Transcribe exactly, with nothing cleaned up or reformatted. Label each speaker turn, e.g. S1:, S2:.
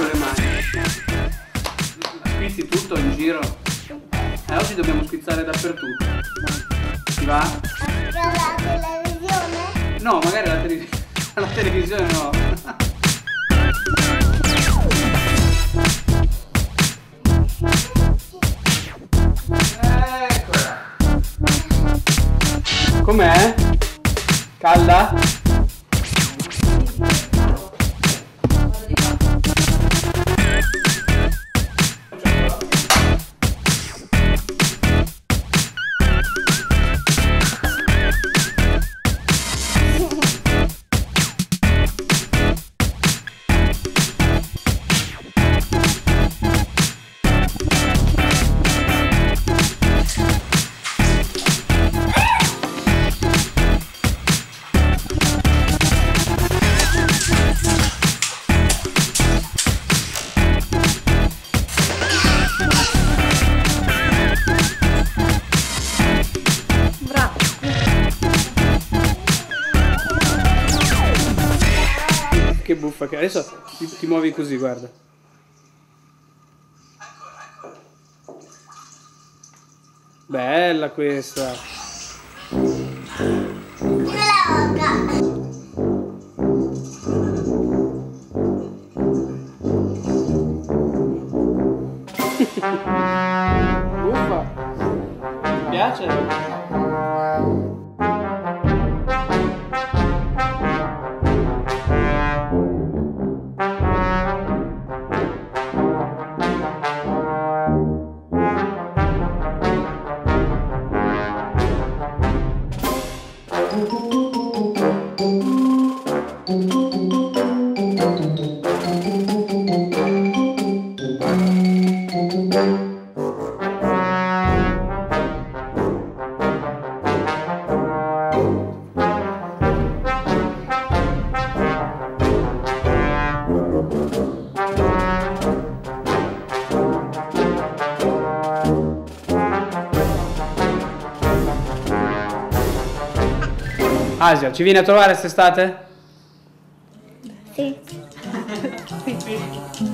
S1: le mani. Spizzi tutto in giro. E oggi dobbiamo spizzare dappertutto. Ti va?
S2: Anche alla televisione?
S1: No, magari alla, tele alla televisione no. Eccola. Com'è? Calda? Che buffa che adesso ti, ti muovi così, guarda. Bella questa. Buffa. Ti piace? Asia, ci vieni a trovare quest'estate?
S2: Sì.
S1: Sì.